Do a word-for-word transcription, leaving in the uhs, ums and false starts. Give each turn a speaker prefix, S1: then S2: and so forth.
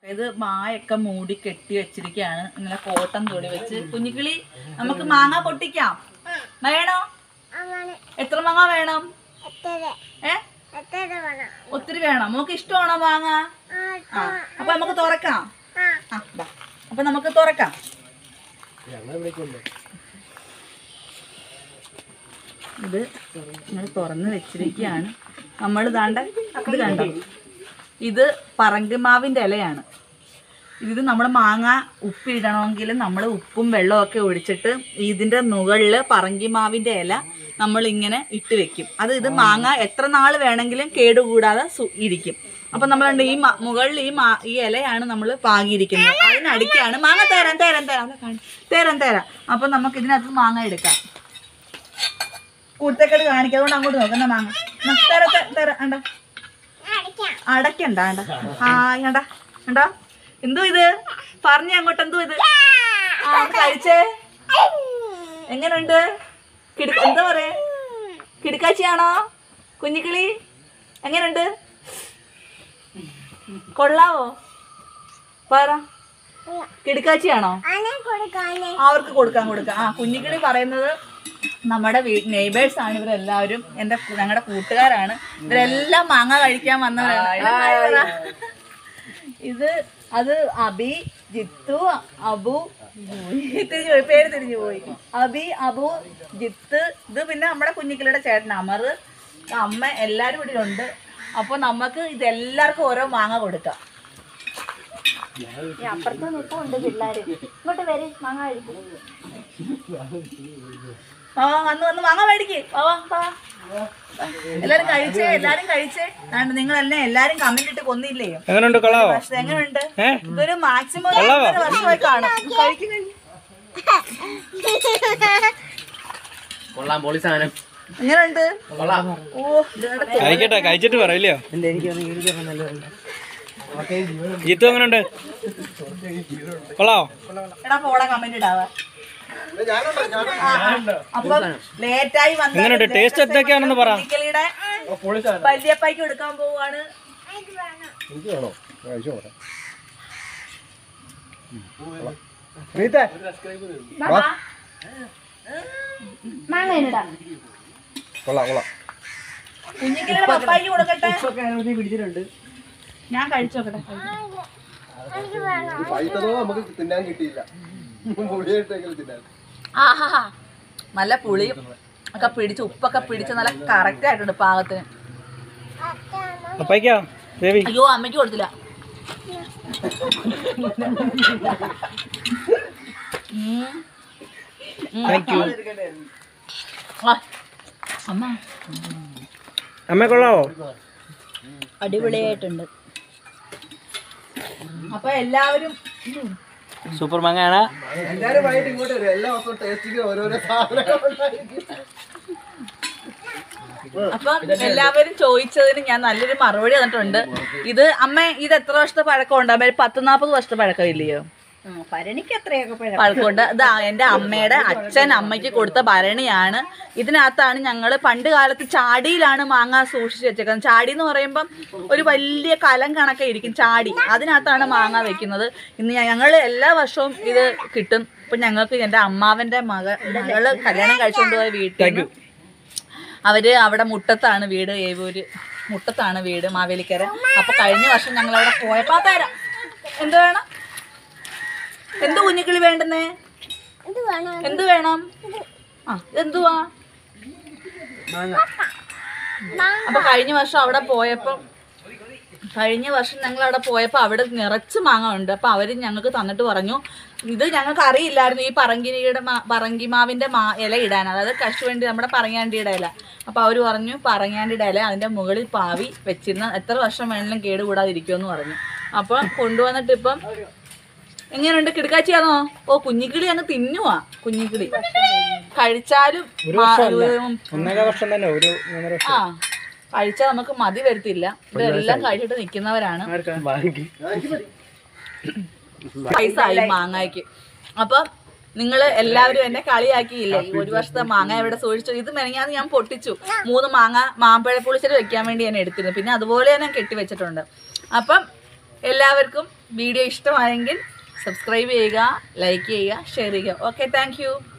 S1: ഇത് മായൊക്കെ മൂടി കെട്ടി വെച്ചിരിക്കുകയാണ്. ഇങ്ങനെ കോട്ടൺ തുണി വെച്ച്. കുഞ്ഞിക്കിളി നമുക്ക് മാങ്ങ പൊട്ടിക്കാം. വേണോ? എത്ര മാങ്ങ വേണം? ഏ ഒത്തിരി വേണം. നമുക്ക് ഇഷ്ടമാണോ മാങ്ങ? ആ അപ്പൊ നമുക്ക് തുറക്കാം. ആ അപ്പൊ നമുക്ക് തുറക്കാം. ഇത് നമ്മൾ തുറന്ന് വെച്ചിരിക്കുകയാണ്. നമ്മൾ ദാണ്ട ഇത് കണ്ടോ, ഇത് പറങ്കിമാവിൻ്റെ ഇലയാണ്. ഇത് നമ്മൾ മാങ്ങ ഉപ്പിടണമെങ്കിൽ നമ്മൾ ഉപ്പും വെള്ളമൊക്കെ ഒഴിച്ചിട്ട് ഇതിൻ്റെ മുകളിൽ പറങ്കിമാവിൻ്റെ ഇല നമ്മളിങ്ങനെ ഇട്ട് വെക്കും. അത് ഇത് മാങ്ങ എത്ര നാൾ വേണമെങ്കിലും കേടുകൂടാതെ ഇരിക്കും. അപ്പം നമ്മളുണ്ട് ഈ മുകളിൽ ഈ മാ ഈ ഇലയാണ് നമ്മൾ പാകിയിരിക്കുന്നത്. അതിനടിക്കാണ് മാങ്ങ. തരാൻ തരാൻ തരാം തരാൻ തരാം അപ്പം നമുക്ക് ഇതിനകത്ത് മാങ്ങ എടുക്കാം. കൂട്ടത്തേക്കട് കാണിക്കുക. അതുകൊണ്ട് അങ്ങോട്ട് നോക്കുന്ന മാങ്ങ തര തര അണ്ട അടക്കണ്ട അണ്ട ഹായ് അണ്ട അണ്ടാ. എന്തോ ഇത് പറഞ്ഞ അങ്ങോട്ട് എന്തോ ഇത് ആ കഴിച്ചേ. എങ്ങനെയുണ്ട്? കിട എന്താ പറയാ, കിടക്കാച്ചിയാണോ കുഞ്ഞിക്കിളി? എങ്ങനെയുണ്ട്? കൊള്ളാവോ? പറ. കിടക്കാച്ചിയാണോ? അവർക്ക് കൊടുക്കാൻ കൊടുക്കാം. ആ കുഞ്ഞിക്കിളി പറയുന്നത് നമ്മുടെ വീ നെയ്ബേഴ്സ് ആണ് ഇവരെല്ലാവരും. എൻ്റെ ഞങ്ങളുടെ കൂട്ടുകാരാണ്. ഇവരെല്ലാം മാങ്ങ കഴിക്കാൻ വന്നവരാണ്. ഇത് അത് അബി, ജിത്തു, അബു, തിരിഞ്ഞു പോയി, പേര് തിരിഞ്ഞു പോയി. അബി, അബു, ജിത്ത്. ഇത് പിന്നെ നമ്മുടെ കുഞ്ഞിക്കിളിയുടെ ചേട്ടൻ അമർ, അമ്മ, എല്ലാവരും ഇവിടെ ഉണ്ട്. അപ്പോൾ നമുക്ക് ഇതെല്ലാവർക്കും ഓരോ മാങ്ങ കൊടുക്കാം.
S2: അപ്പുറത്ത് നിൽപ്പുണ്ട് പിള്ളേര്. ഇങ്ങോട്ട് വരെ മാങ്ങ കഴിക്കും.
S1: ആ വന്ന് വന്ന് മാങ്ങ മേടിക്ക്. എല്ലാരും കഴിച്ചേ, എല്ലാരും കഴിച്ചേ. നിങ്ങളെല്ലാം എല്ലാരും കമന്റ് ഇട്ട് കൊന്നില്ലേ? എങ്ങനെയുണ്ട്? ഇതൊരു മാക്സിമം വർഷമായി കാണും. എങ്ങനെയുണ്ട്? ഓ
S3: കഴിച്ചിട്ട് പറയില്ലയോ?
S1: എടാ പോടാ കമന്റ് ഇടാവാ. അപ്പം ലേറ്റായി വന്ന
S3: ടേസ്റ്റ് എന്തൊക്കെയാണെന്ന് പറ.
S1: വല്യപ്പായ്ക്ക് എടുക്കാൻ പോവാണ്. കുഞ്ഞിക്കിളിയുടെ പപ്പായ്ക്ക് കൊടുക്കട്ടെ.
S4: പിടിച്ചിട്ടുണ്ട്.
S1: ഞാൻ കഴിച്ചോക്കട്ടെ.
S4: നമുക്ക് തിന്നാൻ കിട്ടിയില്ല.
S1: ആഹാ നല്ല പുളിയും ഒക്കെ പിടിച്ച് ഉപ്പൊക്കെ പിടിച്ച് നല്ല കറക്റ്റ് ആയിട്ടുണ്ട് പാകത്തിന്. അയ്യോ അമ്മയ്ക്ക് കൊടുത്തില്ല. അമ്മ
S3: അമ്മ കൊള്ളാവോ?
S2: അടിപൊളിയായിട്ടുണ്ട്.
S1: അപ്പൊ എല്ലാവരും
S3: സൂപ്പർ മാങ്ങയാണ്.
S4: എല്ലാരും വൈകിട്ട് ഇങ്ങോട്ട് വരും. എല്ലാ ദിവസവും ടേസ്റ്റിന് ഓരോരോ സാധനങ്ങൾ.
S1: അപ്പം എല്ലാവരും ചോദിച്ചതിന് ഞാൻ നല്ലൊരു മറുപടി തന്നിട്ടുണ്ട്. ഇത് അമ്മ ഇത് എത്ര വർഷത്തെ പഴക്കമുണ്ട്? അമ്മ പത്ത് നാൽപ്പത് വർഷത്തെ പഴക്കം ഇല്ലയോ?
S2: ഭരണിക്ക് എത്രയൊക്കെ
S1: പഴക്കമുണ്ട്. ഇതാ എൻ്റെ അമ്മയുടെ അച്ഛൻ അമ്മയ്ക്ക് കൊടുത്ത ഭരണിയാണ്. ഇതിനകത്താണ് ഞങ്ങൾ പണ്ട് കാലത്ത് ചാടിയിലാണ് മാങ്ങ സൂക്ഷിച്ച് വെച്ചേക്കുന്നത്. ചാടി എന്ന് പറയുമ്പം ഒരു വലിയ കലം കണക്കെ ഇരിക്കും ചാടി. അതിനകത്താണ് മാങ്ങ വെക്കുന്നത്. ഇന്ന് ഞങ്ങൾ എല്ലാ വർഷവും ഇത് കിട്ടും. ഇപ്പം ഞങ്ങൾക്ക് എൻ്റെ അമ്മാവൻ്റെ മക മകള് കല്യാണം കഴിച്ചുകൊണ്ട് പോയ വീട്ടിൽ അവര് അവിടെ മുട്ടത്താണ് വീട്. ഏവൂര് മുട്ടത്താണ് വീട്, മാവേലിക്കര. അപ്പൊ കഴിഞ്ഞ വർഷം ഞങ്ങൾ അവിടെ പോയപ്പോ തരാം. എന്ത് വേണം? എന്ത് കുഞ്ഞിക്കിളി വേണ്ടുന്നേ? എന്ത് വേണം? ആ എന്തുവാ? അപ്പൊ കഴിഞ്ഞ വർഷം അവിടെ പോയപ്പോ കഴിഞ്ഞ വർഷം ഞങ്ങൾ അവിടെ പോയപ്പോൾ അവിടെ നിറച്ച് മാങ്ങ ഉണ്ട്. അപ്പോൾ അവർ ഞങ്ങൾക്ക് തന്നിട്ട് പറഞ്ഞു, ഇത് ഞങ്ങൾക്ക് അറിയില്ലായിരുന്നു ഈ പറങ്കിനിയുടെ മാ പറങ്കിമാവിൻ്റെ മാ ഇല ഇടാൻ, അതായത് കശുവണ്ടി നമ്മുടെ പറങ്ങാണ്ടിയുടെ ഇല. അപ്പോൾ അവർ പറഞ്ഞു പറങ്ങാണ്ടിയുടെ ഇല അതിൻ്റെ മുകളിൽ പാവി വെച്ചിരുന്ന എത്ര വർഷം വേണമെങ്കിലും കേടുകൂടാതിരിക്കുമെന്ന് പറഞ്ഞു. അപ്പോൾ കൊണ്ടുവന്നിട്ട് ഇപ്പം എങ്ങനെയുണ്ട്? കിടക്കാച്ചിയാണോ? ഓ കുഞ്ഞിക്കിളി അങ്ങ് തിന്നുവാ. കുഞ്ഞിക്കിളി കഴിച്ചാലും ആ കഴിച്ചാൽ നമുക്ക് മതി വരുത്തില്ല. ഇതെല്ലാം കഴിച്ചിട്ട് നിൽക്കുന്നവരാണ്. പൈസ ആയി മാങ്ങയ്ക്ക്. അപ്പം നിങ്ങൾ എല്ലാവരും എന്നെ കളിയാക്കിയില്ലേ ഈ ഒരു വർഷത്തെ മാങ്ങ എവിടെ സൂക്ഷിച്ചു? ഇത് മെനങ്ങാന്ന് ഞാൻ പൊട്ടിച്ചു. മൂന്ന് മാങ്ങ മാമ്പഴ പുളിശ്ശേരി വെക്കാൻ വേണ്ടി ഞാൻ എടുത്തിരുന്നു. പിന്നെ അതുപോലെ ഞാൻ കെട്ടി വെച്ചിട്ടുണ്ട്. അപ്പം എല്ലാവർക്കും വീഡിയോ ഇഷ്ടമായെങ്കിൽ സബ്സ്ക്രൈബ് ചെയ്യുക, ലൈക്ക് ചെയ്യുക, ഷെയർ ചെയ്യുക. Okay, thank U.